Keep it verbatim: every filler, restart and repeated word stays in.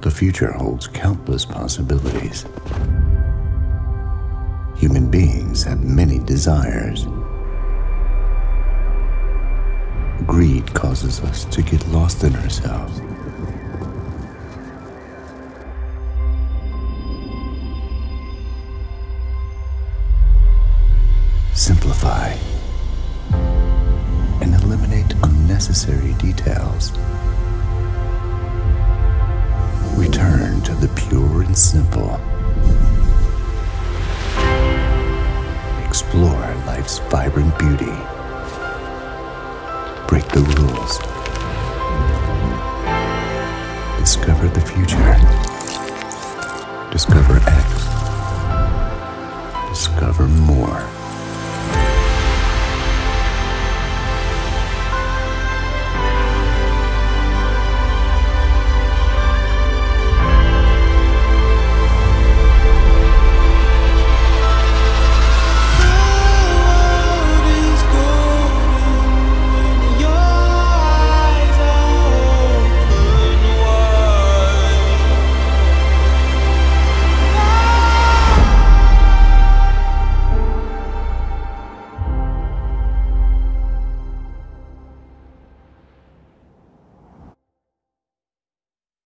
The future holds countless possibilities. Human beings have many desires. Greed causes us to get lost in ourselves. Simplify and eliminate unnecessary details. Return to the pure and simple. Explore life's vibrant beauty. Break the rules. Discover the future. Discover X. Discover more.